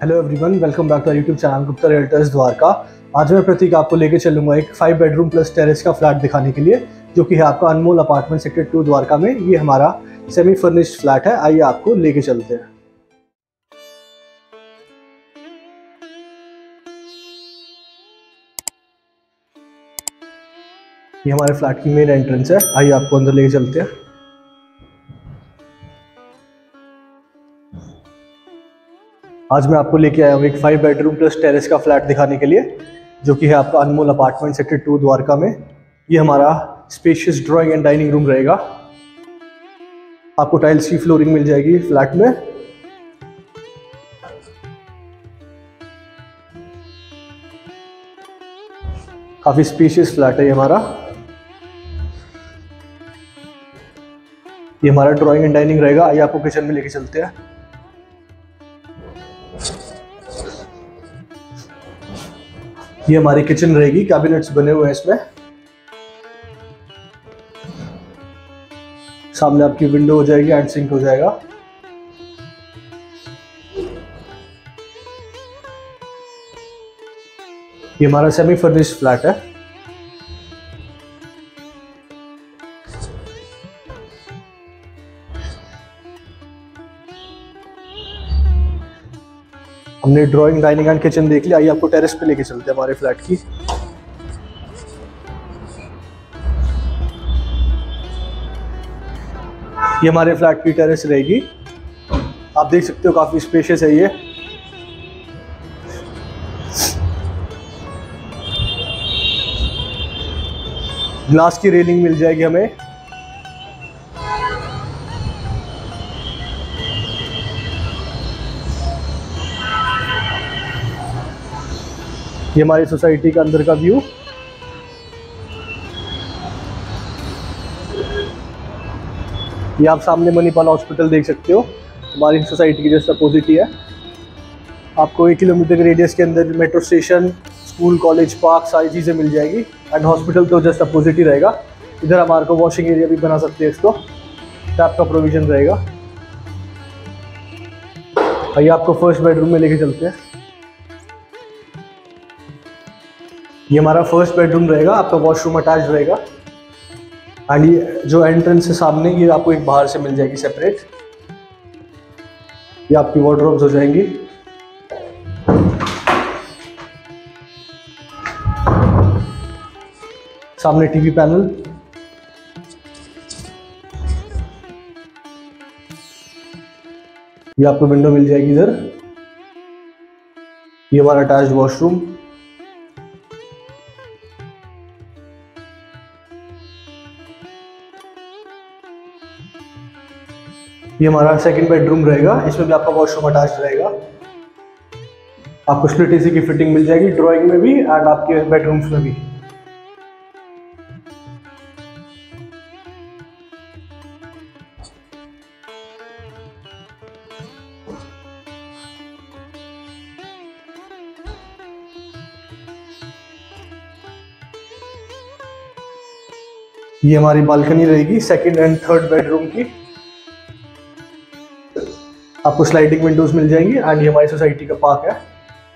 Hello everyone, welcome back to our YouTube channel Gupta realtors Dwarka. आज मैं प्रतीक आपको लेके चलूंगा एक 5 बेडरूम प्लस टेरेस का फ्लैट दिखाने के लिए, जो कि है आपका अनमोल अपार्टमेंट सेक्टर 2 द्वारका में। ये हमारा सेमी फर्निश्ड फ्लैट है। आइए आपको लेके चलते हैं। ये हमारे फ्लैट की मेन एंट्रेंस है। आइए आपको अंदर लेके चलते हैं। आज मैं आपको लेके आया हूँ एक 5 बेडरूम प्लस टेरेस का फ्लैट दिखाने के लिए, जो कि है आपका अनमोल अपार्टमेंट सेक्टर 2 द्वारका में। ये हमारा spacious drawing and dining room रहेगा। आपको टाइल्स की फ्लोरिंग मिल जाएगी फ्लैट में। काफी स्पेशियस फ्लैट है ये हमारा। ये हमारा ड्राइंग एंड डाइनिंग रहेगा। आइए आपको किचन में लेके चलते हैं। ये हमारी किचन रहेगी। कैबिनेट्स बने हुए हैं इसमें। सामने आपकी विंडो हो जाएगी एंड सिंक हो जाएगा। ये हमारा सेमी फर्निश्ड फ्लैट है। हमने ड्राइंग, डाइनिंग एंड किचन देख लिया। आइए आपको टेरेस पे लेके चलते हैं हमारे फ्लैट की। ये हमारे फ्लैट की टेरेस रहेगी। आप देख सकते हो काफी स्पेशियस है ये। ग्लास की रेलिंग मिल जाएगी हमें। ये हमारी सोसाइटी का अंदर का व्यू। ये आप सामने मणिपाल हॉस्पिटल देख सकते हो। हमारी सोसाइटी की जस्ट अपोजिट ही है। आपको 1 किलोमीटर के रेडियस के अंदर metro station, school, college, park सारी चीज़ें मिल जाएगी। एंड हॉस्पिटल तो जस्ट अपोजिट ही रहेगा। इधर हमारे को वॉशिंग एरिया भी बना सकते हैं इसको। टैप का प्रोविजन रहेगा। आइए आपको फर्स्ट बेडरूम में लेके चलते हैं। ये हमारा फर्स्ट बेडरूम रहेगा। आपका वॉशरूम अटैच रहेगा। एंड ये जो एंट्रेंस है सामने, ये आपको एक बाहर से मिल जाएगी सेपरेट। ये आपकी वार्डरोब्स हो जाएंगी। सामने टीवी पैनल। ये आपको विंडो मिल जाएगी इधर। ये हमारा अटैच्ड वॉशरूम। ये हमारा सेकंड बेडरूम रहेगा। इसमें भी आपका वॉशरूम अटैच रहेगा। आपको स्प्लिट एसी की फिटिंग मिल जाएगी ड्राइंग में भी एंड आपके बेडरूम्स में भी। ये हमारी बालकनी रहेगी सेकंड एंड थर्ड बेडरूम की। आपको स्लाइडिंग विंडोज मिल जाएंगी एंड ये हमारी सोसाइटी का पार्क है।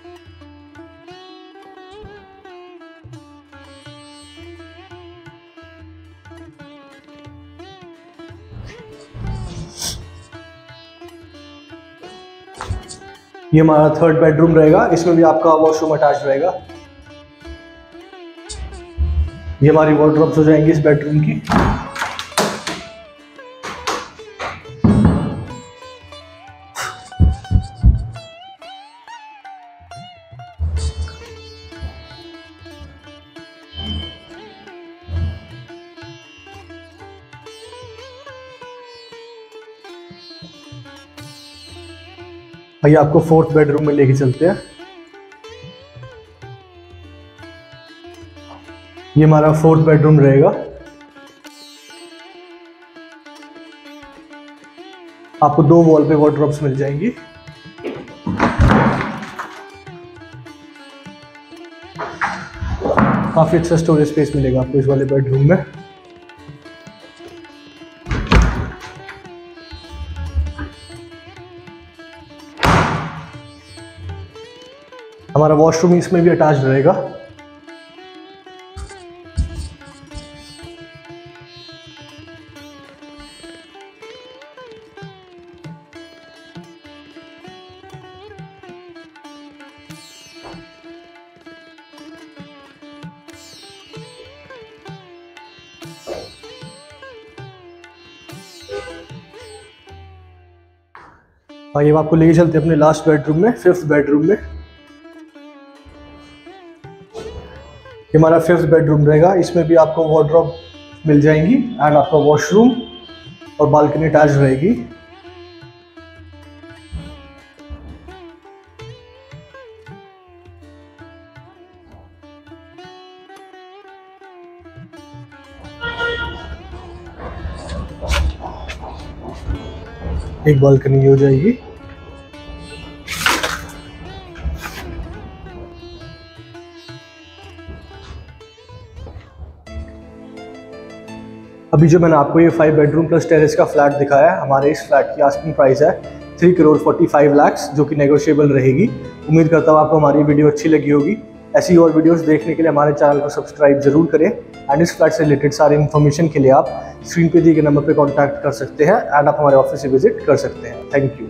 ये हमारा थर्ड बेडरूम रहेगा। इसमें भी आपका वॉशरूम अटैच रहेगा। ये हमारी वार्डरोब्स हो जाएंगी इस बेडरूम की। आइए आपको फोर्थ बेडरूम में लेके चलते हैं। ये हमारा फोर्थ बेडरूम रहेगा। आपको 2 वॉल पे वार्डरोब्स मिल जाएंगी। काफी अच्छा स्टोरेज स्पेस मिलेगा आपको इस वाले बेडरूम में। हमारा वॉशरूम इसमें भी अटैच्ड रहेगा। आइए आपको लेके चलते हैं अपने लास्ट बेडरूम में, 5th बेडरूम में। ये हमारा 5th बेडरूम रहेगा। इसमें भी आपको वार्डरोब मिल जाएंगी एंड आपका वॉशरूम और बालकनी अटैच रहेगी। एक बालकनी हो जाएगी। अभी जो मैंने आपको ये 5 बेडरूम प्लस टेरेस का फ्लैट दिखाया है, हमारे इस फ्लैट की आस्किंग प्राइस है 3,45 लाख, जो कि नेगोशिएबल रहेगी। उम्मीद करता हूँ आपको हमारी वीडियो अच्छी लगी होगी। ऐसी और वीडियोस देखने के लिए हमारे चैनल को सब्सक्राइब जरूर करें एंड इस फ्लैट से रिलेटेड सारी इन्फॉर्मेशन के लिए आप स्क्रीन पे दिए गए नंबर पे कांटेक्ट कर सकते हैं एंड आप हमारे ऑफिस से विजिट कर सकते हैं। Thank you.